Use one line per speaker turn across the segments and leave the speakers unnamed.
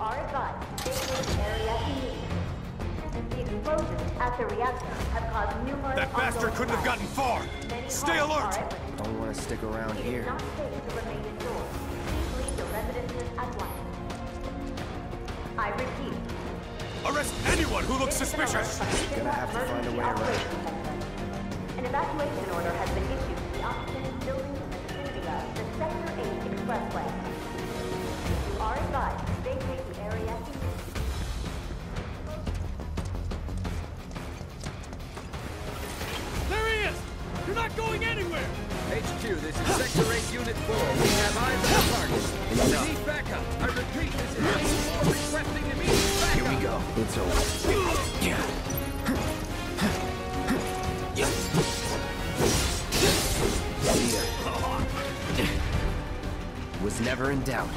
are advised to vacate the area immediately. The explosions at the reactor have caused numerous
That bastard couldn't have gotten far! Stay alert!
Don't want to stick around
It
here.
is not safe to remain indoors. Please leave your residences at once. I repeat.
Arrest anyone who looks suspicious!
Gonna have to find a way around.
An evacuation order has been issued to the occupants of buildings in the vicinity of the Sector 8 Expressway. You are advised to vacate the area immediately.
There he is! You're not going anywhere!
HQ, this is Sector 8 Unit 4. We have eyes on the target. We need backup. I repeat, this is Unit 4 requesting immediate backup.
Here we go. It's over. Yeah. Was never in doubt.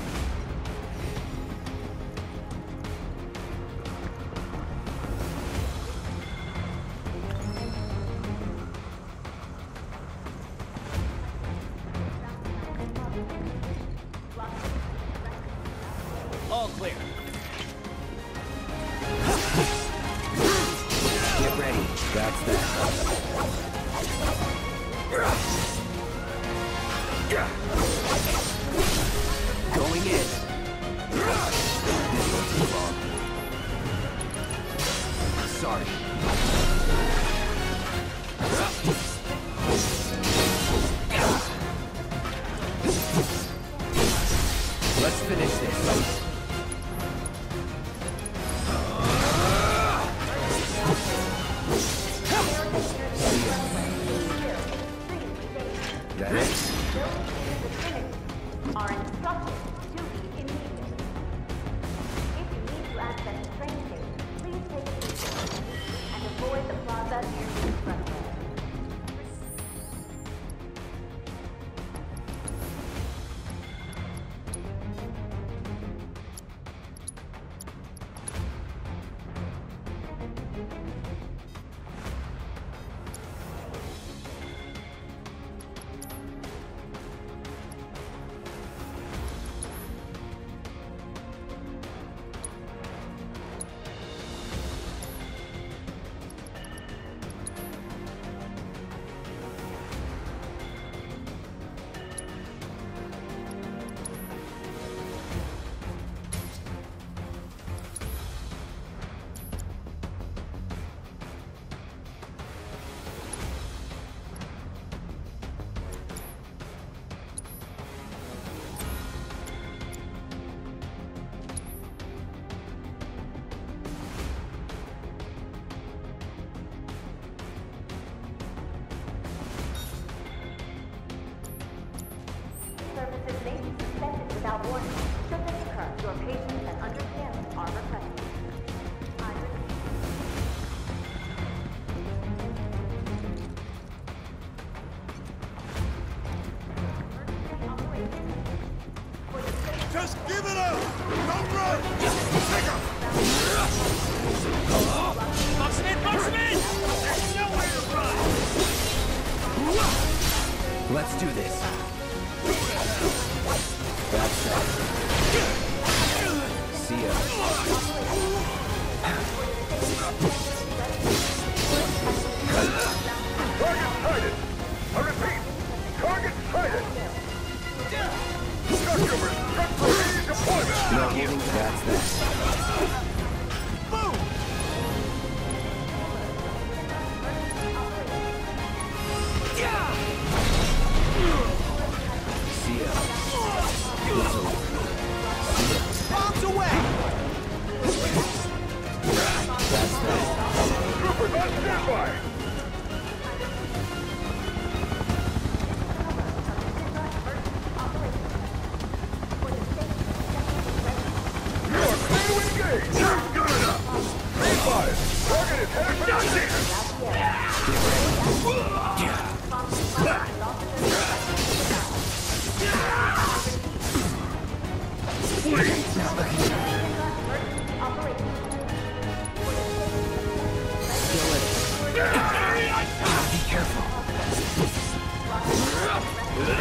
All clear.
Get ready. That's that. Going in. This one's too long. Sorry. Let's finish this. That it?
Are instructed to leave immediately. If you need to access the train station, please take a seat and avoid the plaza near the expressway. Services may be suspended without warning. Should this occur, your patience and understanding are requested. I repeat.
Just give it up! Don't run! Take him! Box him in! Box him in! There's nowhere to run!
Let's do this. That's that. See ya.
Target sighted! I repeat, target sighted! Customers, prep for immediate deployment!
No giving. That's that.
Boom!
See ya. It's over.
Bombs away!
That's that.
Troopers on standby! You are clear to engage! Not good enough! Be advised, target is headed for the city! Please!
Not looking good. Still in it. Be careful.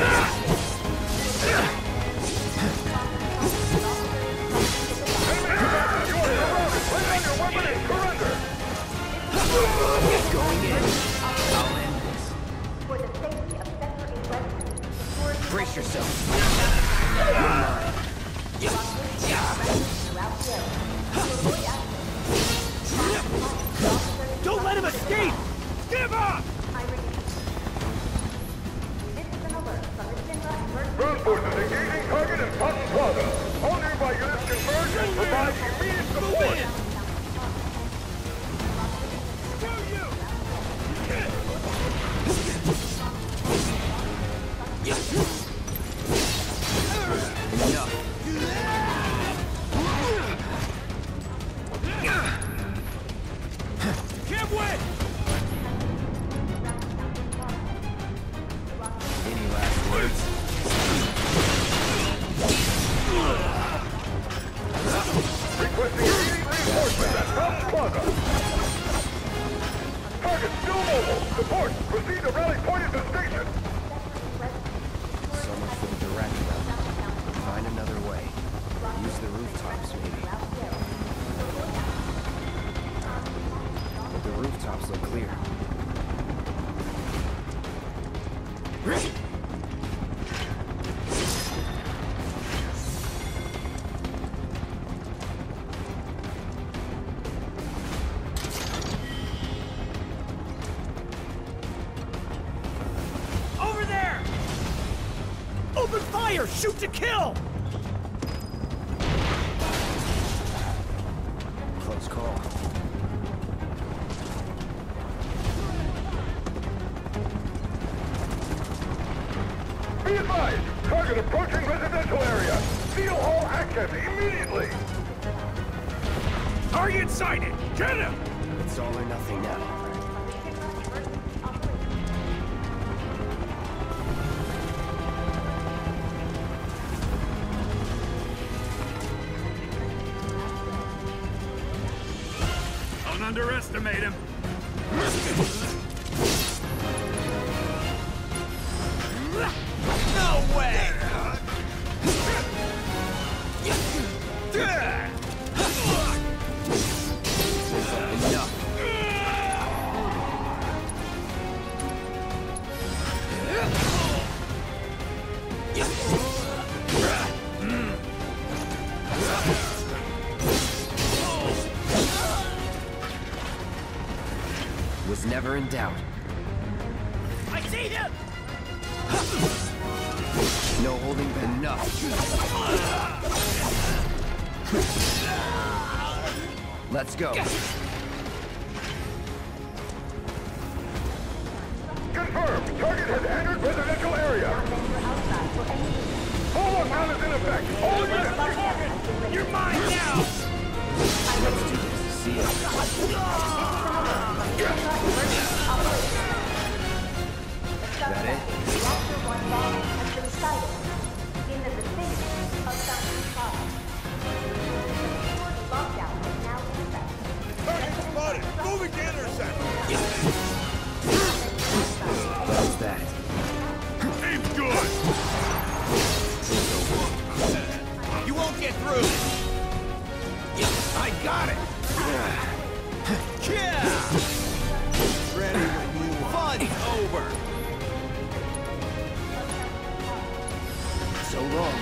Enemy South Plaza. Target still mobile. Support. Proceed to rally point at the station.
So much for the direct route. Find another way. Use the rooftops, maybe. But the rooftops look clear.
Over there! Open fire! Shoot to kill!
Close call.
Be advised. Target approaching residential area. Seal all access immediately.
Target sighted! Get him!
It's all or nothing now.
Don't underestimate him. No way!
Was never in doubt.
I see him!
No holding back. Enough. Let's go.
Confirmed. Target has entered residential area. Full lockdown is in effect. All units.
You're mine now!
Let's do this. See ya. That it?
Reactor 1 bomb has been sighted in the vicinity of Southern Plaza. Lockdown is now in effect.
Target spotted. Moving to intercept.
That's that.
Aim good! You won't get through! I got it! Yeah! Ready when you want. Fun's over!
So long.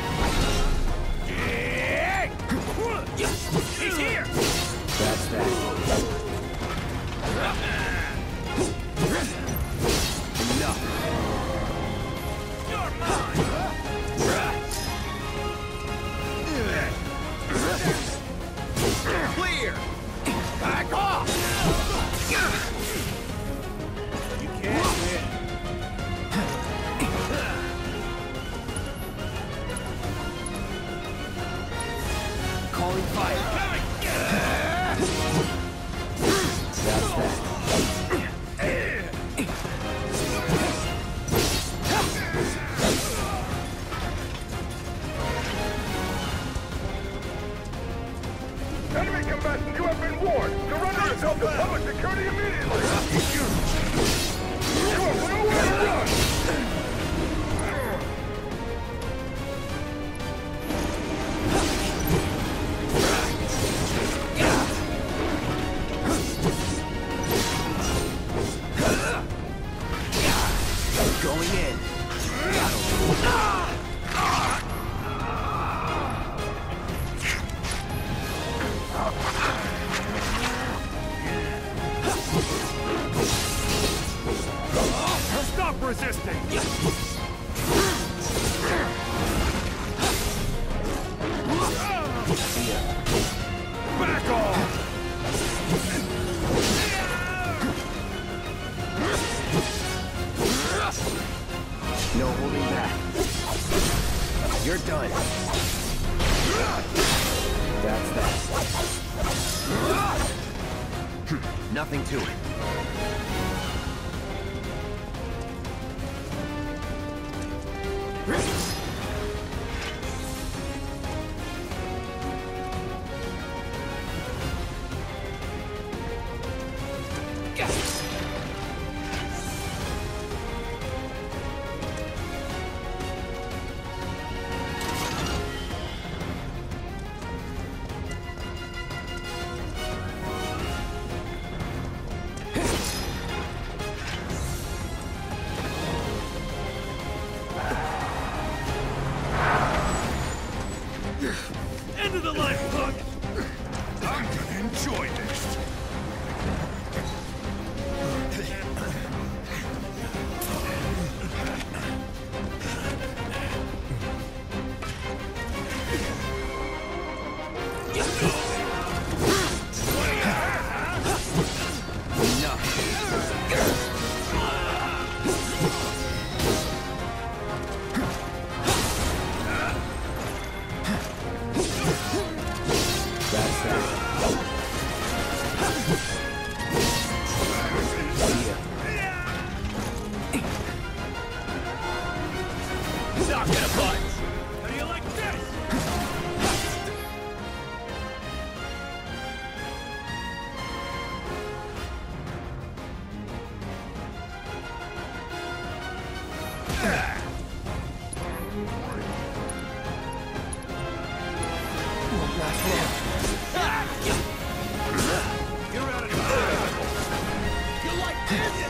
He's here!
That's that. Enough.
You're mine! Clear! Back off! You can't win.
Calling fire. That's that.
Enemy combatants, you have been warned. Surrender yourself to public security immediately. You have nowhere to run.
Going in.
Stop resisting! Back off!
No holding back. You're done. That's that. Nothing to it.
Enjoy this.
Not gonna budge! How do you like this?
You're out of time.
You like this?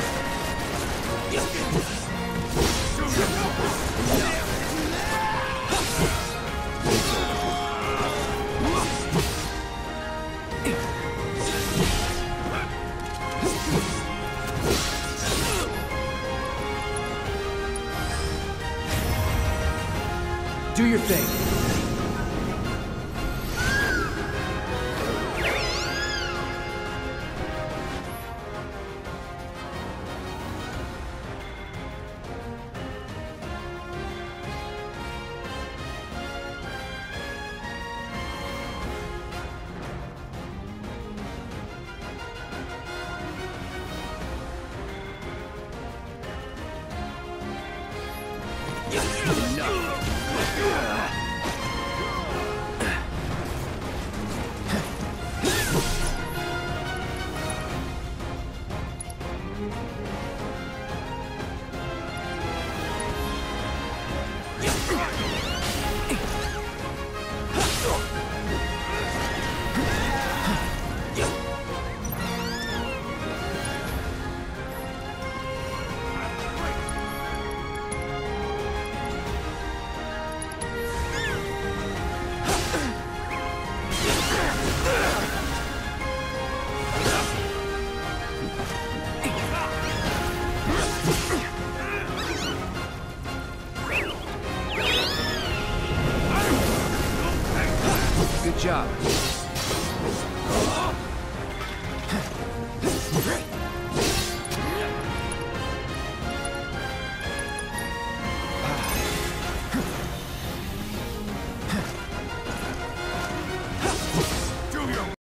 Do your thing.
Good job.